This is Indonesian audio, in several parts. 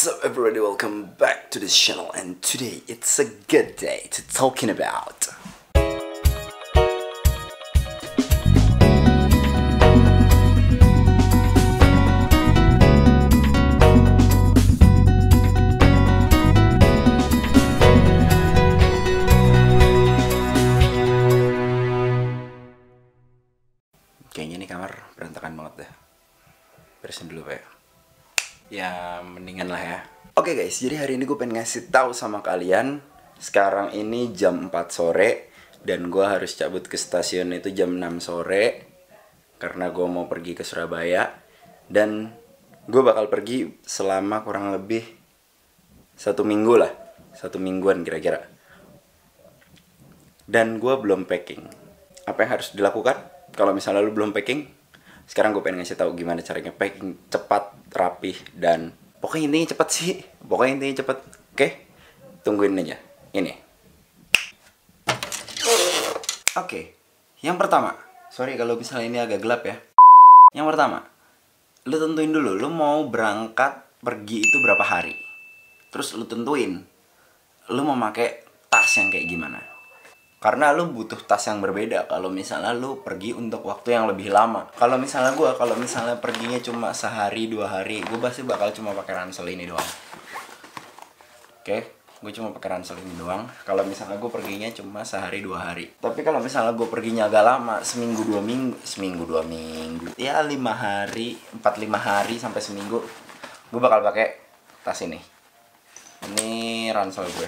What's up everybody, welcome back to this channel, and today it's a good day to talking about kayaknya ini kamar berantakan banget dah. Beresin dulu Pak. Ya mendingan lah ya. Oke guys, jadi hari ini gue pengen ngasih tahu sama kalian. Sekarang ini jam 4 sore dan gue harus cabut ke stasiun itu jam 6 sore karena gue mau pergi ke Surabaya. Dan gue bakal pergi selama kurang lebih 1 minggu lah, 1 mingguan kira-kira. Dan gue belum packing. Apa yang harus dilakukan kalau misalnya lu belum packing? Sekarang gue pengen ngasih tahu gimana caranya packing cepat, rapih, dan pokoknya intinya cepet sih. Pokoknya intinya cepet. Oke? Tungguin aja. Ini. Oke. Yang pertama. Sorry kalau misalnya ini agak gelap ya. Yang pertama. Lu tentuin dulu. Lu mau berangkat pergi itu berapa hari. Terus lu tentuin. Lu mau pakai tas yang kayak gimana. Karena lu butuh tas yang berbeda kalau misalnya lu pergi untuk waktu yang lebih lama. Kalau misalnya perginya cuma sehari 2 hari, gue pasti bakal cuma pakai ransel ini doang. Oke, gue cuma pakai ransel ini doang. Kalau misalnya gue perginya cuma sehari 2 hari. Tapi kalau misalnya gue perginya agak lama, seminggu 2 minggu, ya 5 hari, 4-5 hari sampai seminggu, gue bakal pakai tas ini. Ini ransel gue.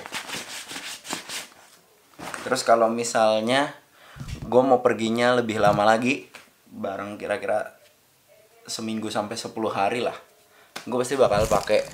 Terus kalau misalnya gue mau perginya lebih lama lagi, bareng kira-kira seminggu sampai 10 hari lah, gue pasti bakal pakai.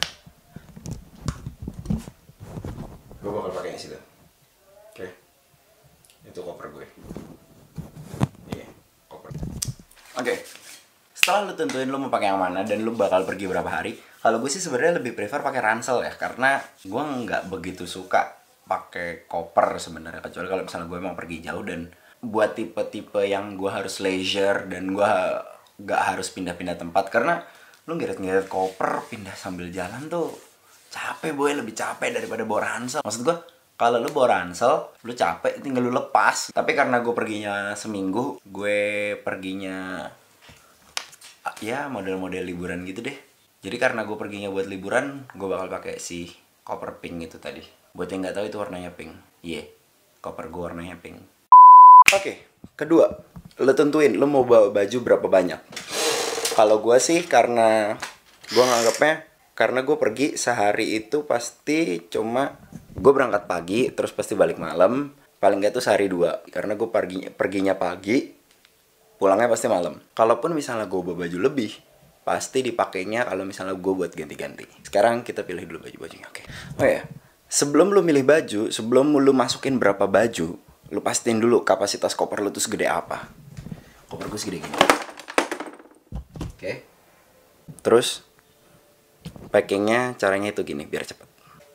Gue bakal pakai situ. Oke. Itu koper gue. Iya, koper. Oke. Setelah lu tentuin lu mau pakai yang mana dan lu bakal pergi berapa hari, kalau gue sih sebenarnya lebih prefer pakai ransel ya, karena gue nggak begitu suka pakai koper sebenarnya, kecuali kalau misalnya gue mau pergi jauh dan buat tipe-tipe yang gue harus leisure dan gue gak harus pindah-pindah tempat. Karena lu ngirit-ngirit koper pindah sambil jalan tuh capek boy, lebih capek daripada bawa ransel. Maksud gue, kalau lu bawa ransel lu capek tinggal lu lepas. Tapi karena gue perginya seminggu, gue perginya ya model-model liburan gitu deh. Jadi karena gue perginya buat liburan, gue bakal pakai si koper pink itu tadi. Buat yang nggak tahu itu warnanya pink. Iya, koper gue warnanya pink. Oke, kedua, lo tentuin lo mau bawa baju berapa banyak. Kalau gue sih karena gue nganggapnya, karena gue pergi sehari itu pasti cuma gue berangkat pagi terus pasti balik malam. Paling nggak tuh sehari 2. Karena gue perginya pagi, pulangnya pasti malam. Kalaupun misalnya gue bawa baju lebih, pasti dipakainya kalau misalnya gue buat ganti-ganti. Sekarang kita pilih dulu baju-bajunya. Oke. Oh ya. Sebelum lu milih baju, sebelum lu masukin berapa baju, lu pastiin dulu kapasitas koper lu tuh segede apa. Koper gue segede gini. Oke. Terus packingnya caranya itu gini biar cepet.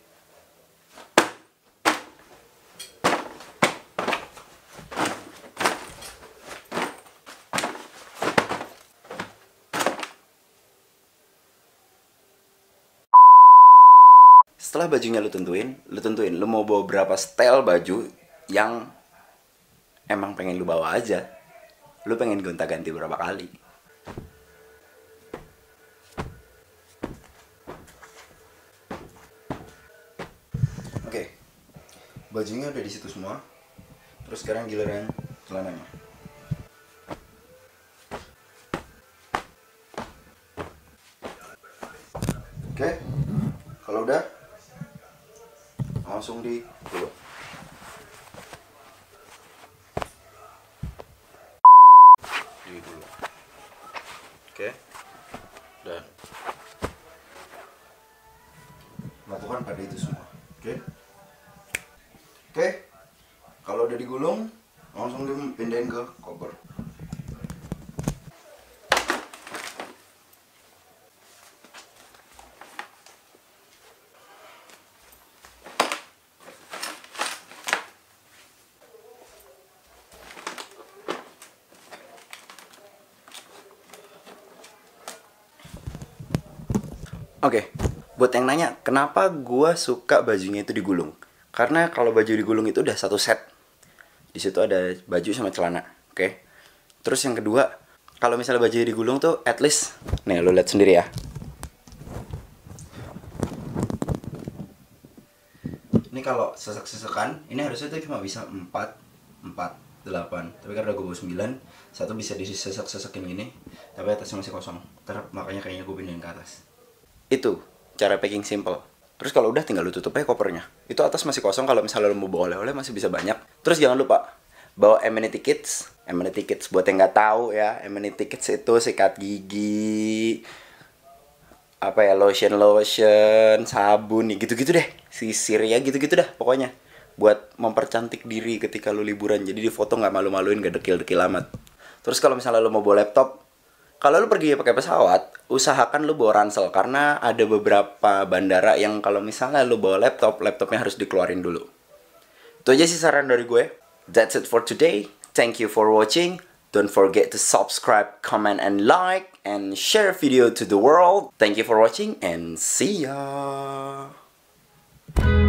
Setelah bajunya lu tentuin lu mau bawa berapa style baju yang emang pengen lu bawa aja. Lu pengen gonta-ganti berapa kali. Oke. Bajunya udah di situ semua. Terus sekarang giliran celananya. Oke. Kalau udah langsung di gulung. Oke. Dan lakukan pada itu semua. Oke. Kalau udah digulung, langsung dipindahin ke koper. Oke, Buat yang nanya, kenapa gue suka bajunya itu digulung? Karena kalau baju digulung itu udah satu set. Di situ ada baju sama celana, oke? Terus yang kedua, kalau misalnya baju digulung tuh at least, nih lo lihat sendiri ya. Ini kalau sesek-sesekan, ini harusnya tuh cuma bisa 4, 8. Tapi karena gue bawa 9, satu bisa disesek-sesekin gini, tapi atasnya masih kosong. Makanya kayaknya gue pindahin ke atas. Itu cara packing simple. Terus kalau udah tinggal lu tutup aja kopernya. Itu atas masih kosong, kalau misalnya lu mau bawa oleh-oleh masih bisa banyak. Terus jangan lupa bawa amenity kits. Amenity kits buat yang nggak tahu ya, amenity kits itu sikat gigi, apa ya, lotion, sabun, gitu-gitu deh. Sisir ya gitu-gitu dah pokoknya. Buat mempercantik diri ketika lu liburan. Jadi di foto nggak malu-maluin, nggak dekil-dekil amat. Terus kalau misalnya lu mau bawa laptop, kalau lu pergi pakai pesawat, usahakan lu bawa ransel. Karena ada beberapa bandara yang kalau misalnya lu bawa laptopnya harus dikeluarin dulu. Itu aja sih saran dari gue. That's it for today. Thank you for watching. Don't forget to subscribe, comment, and like, and share video to the world. Thank you for watching, and see ya.